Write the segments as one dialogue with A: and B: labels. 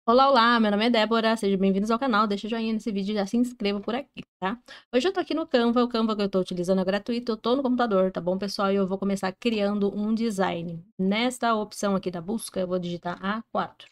A: Olá, olá, meu nome é Débora, sejam bem-vindos ao canal, deixa o joinha nesse vídeo e já se inscreva por aqui, tá? Hoje eu tô aqui no Canva, o Canva que eu tô utilizando é gratuito, eu tô no computador, tá bom, pessoal? E eu vou começar criando um design. Nesta opção aqui da busca, eu vou digitar A4.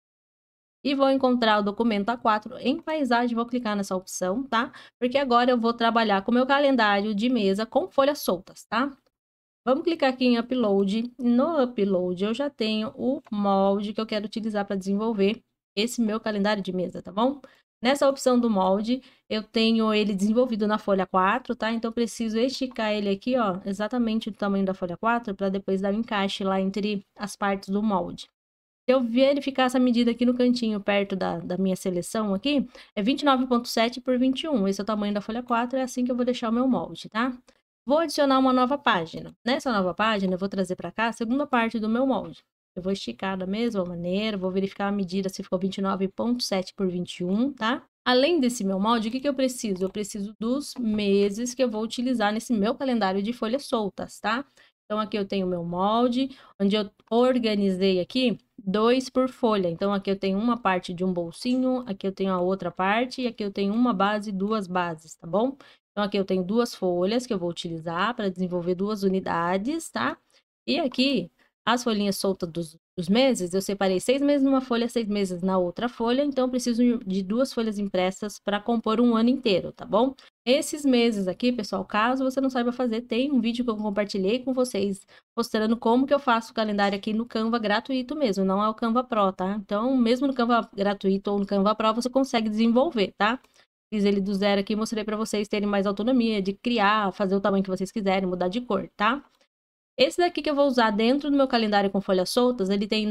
A: E vou encontrar o documento A4 em paisagem, vou clicar nessa opção, tá? Porque agora eu vou trabalhar com o meu calendário de mesa com folhas soltas, tá? Vamos clicar aqui em Upload. No Upload, eu já tenho o molde que eu quero utilizar para desenvolver esse meu calendário de mesa, tá bom? Nessa opção do molde, eu tenho ele desenvolvido na folha 4, tá? Então, eu preciso esticar ele aqui, ó, exatamente o tamanho da folha 4, para depois dar o encaixe lá entre as partes do molde. Se eu verificar essa medida aqui no cantinho, perto da minha seleção aqui, é 29,7 por 21. Esse é o tamanho da folha 4, é assim que eu vou deixar o meu molde, tá? Vou adicionar uma nova página. Nessa nova página, eu vou trazer para cá a segunda parte do meu molde. Eu vou esticar da mesma maneira, vou verificar a medida se ficou 29,7 por 21, tá? Além desse meu molde, o que eu preciso? Eu preciso dos meses que eu vou utilizar nesse meu calendário de folhas soltas, tá? Então, aqui eu tenho o meu molde, onde eu organizei aqui 2 por folha. Então, aqui eu tenho uma parte de um bolsinho, aqui eu tenho a outra parte, e aqui eu tenho uma base e duas bases, tá bom? Então, aqui eu tenho duas folhas que eu vou utilizar para desenvolver duas unidades, tá? E aqui, as folhinhas soltas dos meses, eu separei 6 meses numa folha, 6 meses na outra folha. Então, eu preciso de duas folhas impressas para compor um ano inteiro, tá bom? Esses meses aqui, pessoal, caso você não saiba fazer, tem um vídeo que eu compartilhei com vocês, mostrando como que eu faço o calendário aqui no Canva gratuito mesmo, não é o Canva Pro, tá? Então, mesmo no Canva gratuito ou no Canva Pro, você consegue desenvolver, tá? Fiz ele do zero aqui, mostrei para vocês terem mais autonomia de criar, fazer o tamanho que vocês quiserem, mudar de cor, tá? Esse daqui que eu vou usar dentro do meu calendário com folhas soltas, ele tem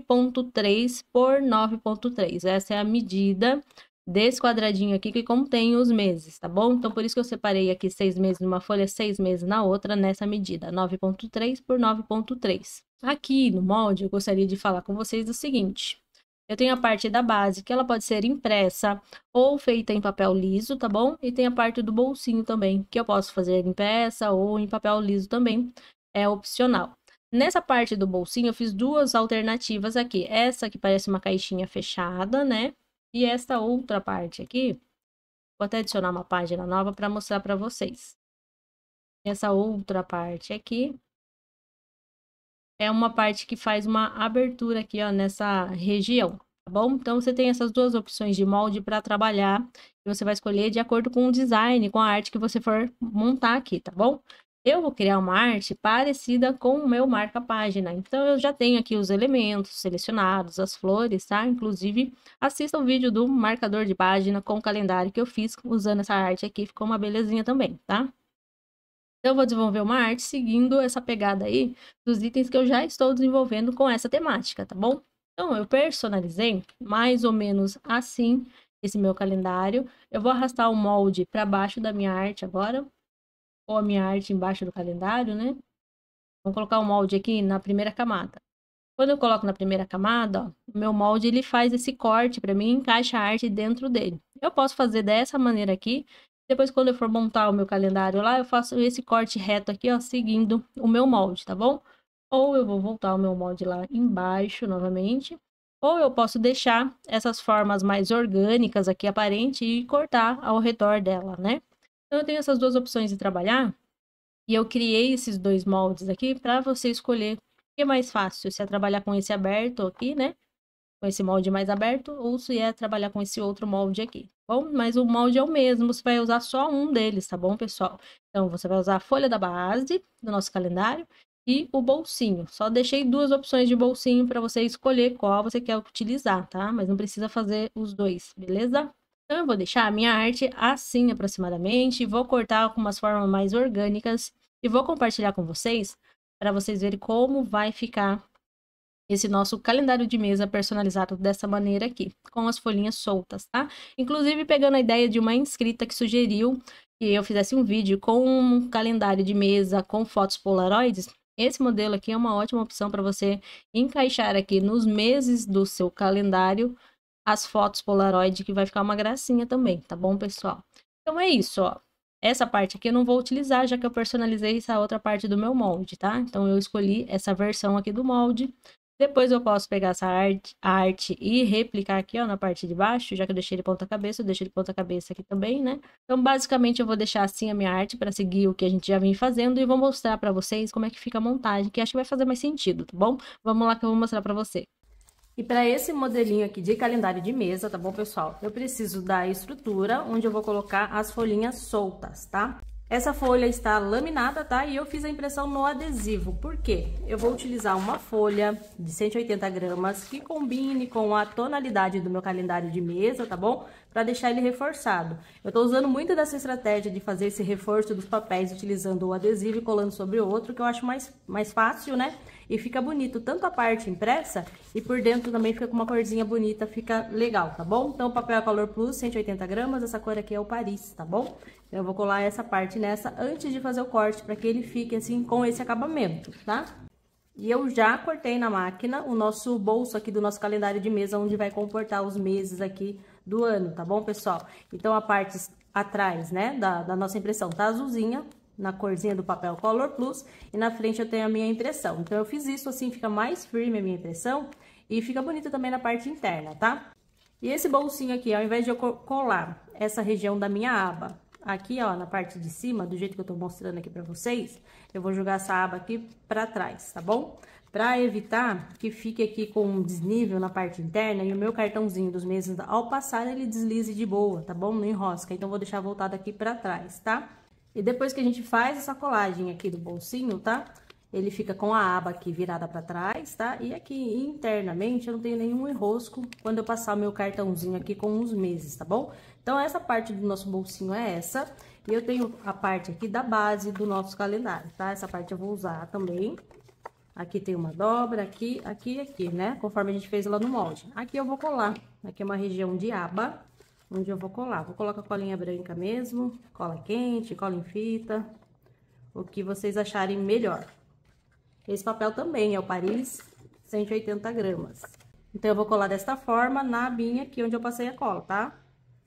A: 9,3 por 9,3. Essa é a medida desse quadradinho aqui que contém os meses, tá bom? Então, por isso que eu separei aqui 6 meses numa folha, 6 meses na outra, nessa medida, 9,3 por 9,3. Aqui no molde, eu gostaria de falar com vocês o seguinte. Eu tenho a parte da base, que ela pode ser impressa ou feita em papel liso, tá bom? E tem a parte do bolsinho também, que eu posso fazer impressa ou em papel liso também, é opcional. Nessa parte do bolsinho, eu fiz duas alternativas aqui. Essa que parece uma caixinha fechada, né? E esta outra parte aqui, vou até adicionar uma página nova para mostrar para vocês. Essa outra parte aqui é uma parte que faz uma abertura aqui, ó, nessa região, tá bom? Então, você tem essas duas opções de molde para trabalhar, e você vai escolher de acordo com o design, com a arte que você for montar aqui, tá bom? Eu vou criar uma arte parecida com o meu marca-página. Então, eu já tenho aqui os elementos selecionados, as flores, tá? Inclusive, assista o vídeo do marcador de página com o calendário que eu fiz usando essa arte aqui. Ficou uma belezinha também, tá? Eu vou desenvolver uma arte seguindo essa pegada aí dos itens que eu já estou desenvolvendo com essa temática, tá bom? Então, eu personalizei mais ou menos assim esse meu calendário. Eu vou arrastar o molde para baixo da minha arte agora, ou a minha arte embaixo do calendário, né? Vou colocar o molde aqui na primeira camada. Quando eu coloco na primeira camada, ó, o meu molde ele faz esse corte para mim e encaixa a arte dentro dele. Eu posso fazer dessa maneira aqui. Depois, quando eu for montar o meu calendário lá, eu faço esse corte reto aqui, ó, seguindo o meu molde, tá bom? Ou eu vou voltar o meu molde lá embaixo novamente. Ou eu posso deixar essas formas mais orgânicas aqui aparente e cortar ao redor dela, né? Então, eu tenho essas duas opções de trabalhar. E eu criei esses dois moldes aqui para você escolher o que é mais fácil, se é trabalhar com esse aberto aqui, né? Com esse molde mais aberto, ou se é trabalhar com esse outro molde aqui. Bom, mas o molde é o mesmo, você vai usar só um deles, tá bom, pessoal? Então, você vai usar a folha da base do nosso calendário e o bolsinho. Só deixei duas opções de bolsinho para você escolher qual você quer utilizar, tá? Mas não precisa fazer os dois, beleza? Então, eu vou deixar a minha arte assim aproximadamente, vou cortar com umas formas mais orgânicas e vou compartilhar com vocês para vocês verem como vai ficar esse nosso calendário de mesa personalizado dessa maneira aqui, com as folhinhas soltas, tá? Inclusive, pegando a ideia de uma inscrita que sugeriu que eu fizesse um vídeo com um calendário de mesa com fotos polaroides, esse modelo aqui é uma ótima opção para você encaixar aqui nos meses do seu calendário as fotos Polaroid, que vai ficar uma gracinha também, tá bom, pessoal? Então é isso, ó. Essa parte aqui eu não vou utilizar, já que eu personalizei essa outra parte do meu molde, tá? Então eu escolhi essa versão aqui do molde Depois eu posso pegar essa arte e replicar aqui, ó, na parte de baixo, já que eu deixei ele ponta cabeça, eu deixei ele ponta cabeça aqui também, né? Então, basicamente, eu vou deixar assim a minha arte para seguir o que a gente já vem fazendo e vou mostrar para vocês como é que fica a montagem, que acho que vai fazer mais sentido, tá bom? Vamos lá que eu vou mostrar para você. E para esse modelinho aqui de calendário de mesa, tá bom, pessoal? Eu preciso da estrutura, onde eu vou colocar as folhinhas soltas, tá? Essa folha está laminada, tá? E eu fiz a impressão no adesivo. Por quê? Eu vou utilizar uma folha de 180 gramas que combine com a tonalidade do meu calendário de mesa, tá bom? Para deixar ele reforçado. Eu tô usando muito dessa estratégia de fazer esse reforço dos papéis utilizando o adesivo e colando sobre o outro, que eu acho mais fácil, né? E fica bonito tanto a parte impressa e por dentro também fica com uma corzinha bonita, fica legal, tá bom? Então, o papel Color Plus, 180 gramas, essa cor aqui é o Paris, tá bom? Eu vou colar essa parte nessa antes de fazer o corte, para que ele fique assim com esse acabamento, tá? E eu já cortei na máquina o nosso bolso aqui do nosso calendário de mesa, onde vai comportar os meses aqui do ano, tá bom, pessoal? Então, a parte atrás, né, da nossa impressão tá azulzinha, na corzinha do papel Color Plus, e na frente eu tenho a minha impressão. Então, eu fiz isso assim, fica mais firme a minha impressão e fica bonito também na parte interna, tá? E esse bolsinho aqui, ao invés de eu colar essa região da minha aba aqui, ó, na parte de cima, do jeito que eu tô mostrando aqui pra vocês, eu vou jogar essa aba aqui pra trás, tá bom? Pra evitar que fique aqui com um desnível na parte interna e o meu cartãozinho dos meses, ao passar, ele deslize de boa, tá bom? Não enrosca, então vou deixar voltado aqui pra trás, tá? E depois que a gente faz essa colagem aqui do bolsinho, tá? Ele fica com a aba aqui virada pra trás, tá? E aqui internamente eu não tenho nenhum enrosco quando eu passar o meu cartãozinho aqui com os meses, tá bom? Então, essa parte do nosso bolsinho é essa. E eu tenho a parte aqui da base do nosso calendário, tá? Essa parte eu vou usar também. Aqui tem uma dobra, aqui, aqui e aqui, né? Conforme a gente fez lá no molde. Aqui eu vou colar. Aqui é uma região de aba, onde eu vou colar. Vou colocar colinha branca mesmo, cola quente, cola em fita, o que vocês acharem melhor. Esse papel também é o Paris, 180 gramas. Então, eu vou colar desta forma na abinha aqui onde eu passei a cola, tá?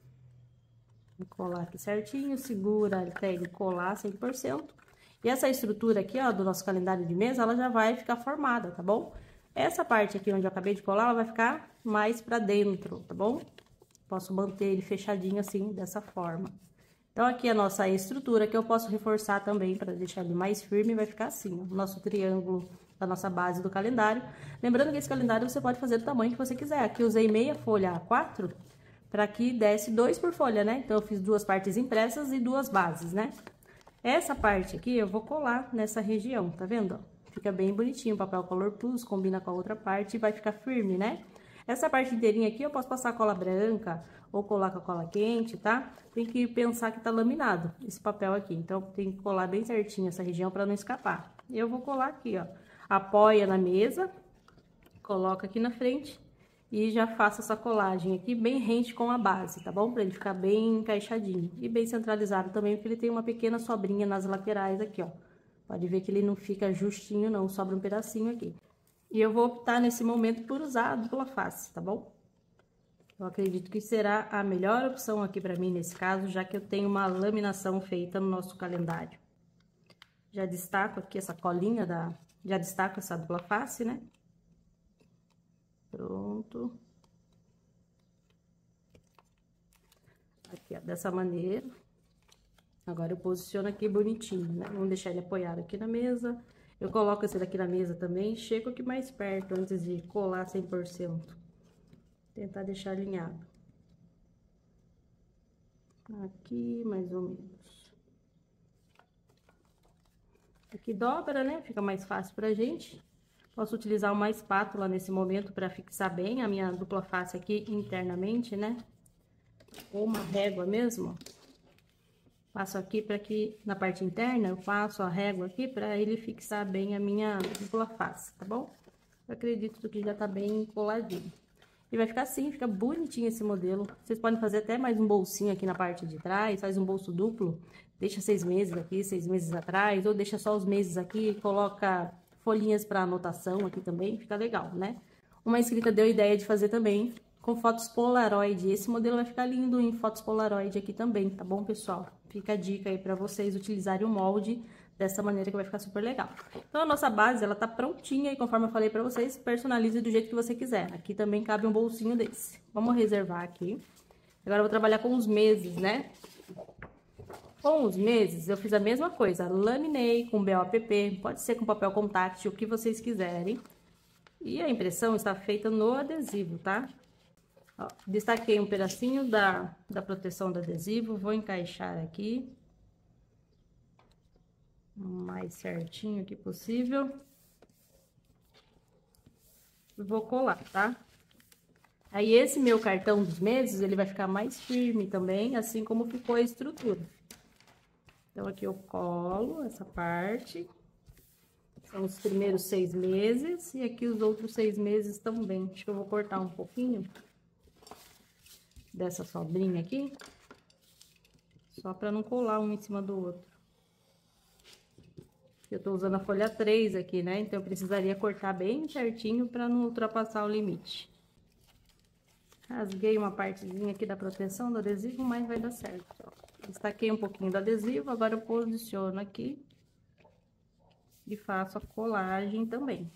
A: Vou colar aqui certinho, segura até ele colar 100%. E essa estrutura aqui, ó, do nosso calendário de mesa, ela já vai ficar formada, tá bom? Essa parte aqui onde eu acabei de colar, ela vai ficar mais pra dentro, tá bom? Posso manter ele fechadinho assim, dessa forma. Então, aqui a nossa estrutura, que eu posso reforçar também para deixar ele mais firme, vai ficar assim, ó, o nosso triângulo da nossa base do calendário. Lembrando que esse calendário você pode fazer do tamanho que você quiser. Aqui eu usei meia folha A4, para que desse 2 por folha, né? Então, eu fiz 2 partes impressas e 2 bases, né? Essa parte aqui eu vou colar nessa região, tá vendo? Fica bem bonitinho, o papel Color Plus, combina com a outra parte e vai ficar firme, né? Essa parte inteirinha aqui eu posso passar cola branca ou colar com a cola quente, tá? Tem que pensar que tá laminado esse papel aqui, então tem que colar bem certinho essa região para não escapar. Eu vou colar aqui, ó, apoia na mesa, coloca aqui na frente e já faço essa colagem aqui bem rente com a base, tá bom? Pra ele ficar bem encaixadinho e bem centralizado também, porque ele tem uma pequena sobrinha nas laterais aqui, ó. Pode ver que ele não fica justinho não, sobra um pedacinho aqui. E eu vou optar nesse momento por usar a dupla face, tá bom? Eu acredito que será a melhor opção aqui pra mim nesse caso, já que eu tenho uma laminação feita no nosso calendário. Já destaco aqui essa colinha já destaco essa dupla face, né? Pronto. Aqui, ó, dessa maneira. Agora, eu posiciono aqui bonitinho, né? Vamos deixar ele apoiado aqui na mesa. Eu coloco esse daqui na mesa também, chego aqui mais perto antes de colar 100%. Tentar deixar alinhado. Aqui, mais ou menos. Aqui dobra, né? Fica mais fácil pra gente. Posso utilizar uma espátula nesse momento para fixar bem a minha dupla face aqui internamente, né? Ou uma régua mesmo. Passo aqui para que, na parte interna, eu passo a régua aqui para ele fixar bem a minha dupla face, tá bom? Eu acredito que já tá bem coladinho. E vai ficar assim, fica bonitinho esse modelo. Vocês podem fazer até mais um bolsinho aqui na parte de trás, faz um bolso duplo. Deixa 6 meses aqui, 6 meses atrás, ou deixa só os meses aqui e coloca folhinhas para anotação aqui também, fica legal, né? Uma inscrita deu a ideia de fazer também com fotos Polaroid. Esse modelo vai ficar lindo em fotos Polaroid aqui também, tá bom, pessoal? Fica a dica aí para vocês utilizarem o molde Dessa maneira que vai ficar super legal. Então, a nossa base, ela tá prontinha e conforme eu falei pra vocês, personalize do jeito que você quiser. Aqui também cabe um bolsinho desse. Vamos reservar aqui. Agora eu vou trabalhar com os meses, né? Com os meses, eu fiz a mesma coisa. Laminei com BOPP, pode ser com papel contact, o que vocês quiserem. E a impressão está feita no adesivo, tá? Ó, destaquei um pedacinho da proteção do adesivo, vou encaixar aqui. O mais certinho que possível. Vou colar, tá? Aí, esse meu cartão dos meses, ele vai ficar mais firme também, assim como ficou a estrutura. Então, aqui eu colo essa parte. São os primeiros 6 meses. E aqui os outros 6 meses também. Acho que eu vou cortar um pouquinho dessa sobrinha aqui. Só pra não colar um em cima do outro. Eu tô usando a folha 3 aqui, né? Então, eu precisaria cortar bem certinho pra não ultrapassar o limite. Rasguei uma partezinha aqui da proteção do adesivo, mas vai dar certo, ó. Destaquei um pouquinho do adesivo, agora eu posiciono aqui. E faço a colagem também.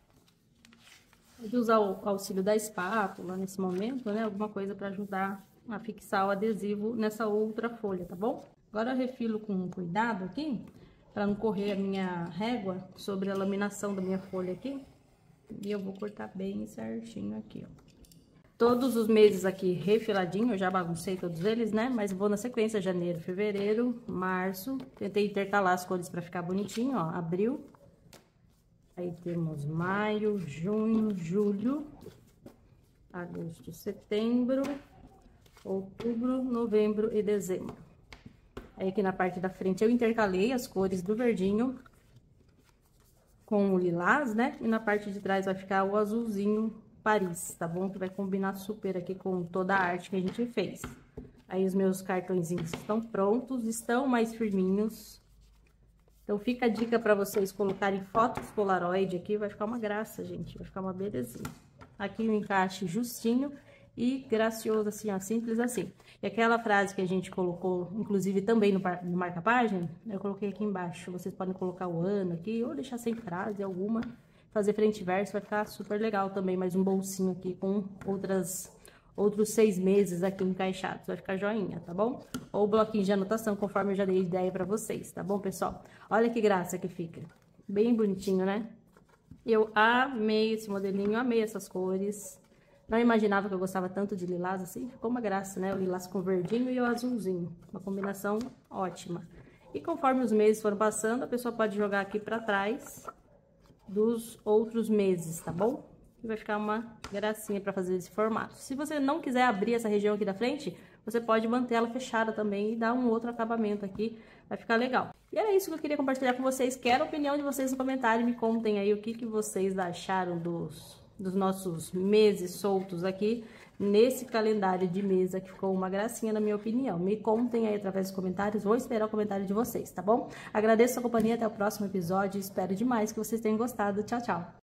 A: Pode usar o auxílio da espátula nesse momento, né? Alguma coisa pra ajudar a fixar o adesivo nessa outra folha, tá bom? Agora eu refilo com cuidado aqui, para não correr a minha régua sobre a laminação da minha folha aqui. E eu vou cortar bem certinho aqui, ó. Todos os meses aqui refiladinho, eu já baguncei todos eles, né? Mas vou na sequência, janeiro, fevereiro, março. Tentei intercalar as cores para ficar bonitinho, ó. Abril. Aí temos maio, junho, julho, agosto, setembro, outubro, novembro e dezembro. Aí, aqui na parte da frente, eu intercalei as cores do verdinho com o lilás, né? E na parte de trás vai ficar o azulzinho Paris, tá bom? Que vai combinar super aqui com toda a arte que a gente fez. Aí, os meus cartõezinhos estão prontos, estão mais firminhos. Então, fica a dica para vocês colocarem fotos Polaroid aqui, vai ficar uma graça, gente. Vai ficar uma belezinha. Aqui o encaixe justinho e gracioso, assim, ó, simples assim. E aquela frase que a gente colocou, inclusive também no marca-página, eu coloquei aqui embaixo. Vocês podem colocar o ano aqui, ou deixar sem frase alguma. Fazer frente e verso, vai ficar super legal também. Mais um bolsinho aqui com outros 6 meses aqui encaixados. Vai ficar joinha, tá bom? Ou bloquinho de anotação, conforme eu já dei ideia pra vocês, tá bom, pessoal? Olha que graça que fica. Bem bonitinho, né? Eu amei esse modelinho, amei essas cores. Não imaginava que eu gostava tanto de lilás assim. Ficou uma graça, né? O lilás com verdinho e o azulzinho. Uma combinação ótima. E conforme os meses foram passando, a pessoa pode jogar aqui pra trás dos outros meses, tá bom? E vai ficar uma gracinha pra fazer esse formato. Se você não quiser abrir essa região aqui da frente, você pode manter ela fechada também e dar um outro acabamento aqui, vai ficar legal. E era isso que eu queria compartilhar com vocês. Quero a opinião de vocês no comentário, me contem aí o que vocês acharam dos nossos meses soltos aqui, nesse calendário de mesa que ficou uma gracinha na minha opinião. Me contem aí através dos comentários, vou esperar o comentário de vocês, tá bom? Agradeço a companhia, até o próximo episódio, espero demais que vocês tenham gostado. Tchau, tchau!